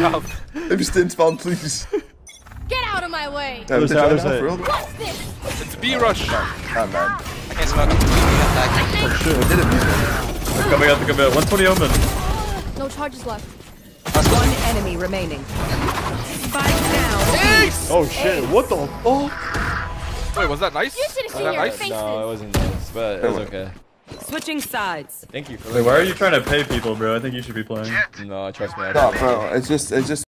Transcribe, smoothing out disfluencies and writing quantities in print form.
Instant spawn, please. Get out of my way. Yeah, What's this? It's B rush. Oh, man. I can't smoke. Oh shit. We did it. They're coming out, they're coming out. 120 omen. No charges left. One enemy remaining. Spike down. Oh shit, what the fuck? Wait, was that nice? You should have Was seen that your nice? faces. No, it wasn't nice, but it was okay. Switching sides. Thank you for Wait, why are you trying to pay people, bro? I think you should be playing. No, trust me. No, bro. It's just